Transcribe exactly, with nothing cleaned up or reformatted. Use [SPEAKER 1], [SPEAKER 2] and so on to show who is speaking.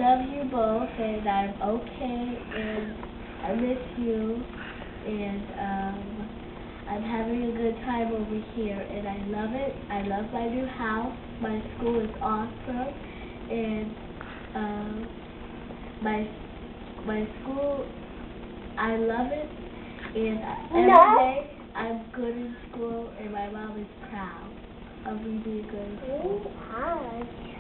[SPEAKER 1] love you both, and I'm okay, and I miss you, and um, I'm having a good time over here, and I love it. I love my new house. My school is awesome, and um, my my school, I love it, and every
[SPEAKER 2] No.
[SPEAKER 1] day I'm good in school, and my mom is proud of me being good in school.
[SPEAKER 2] Hi.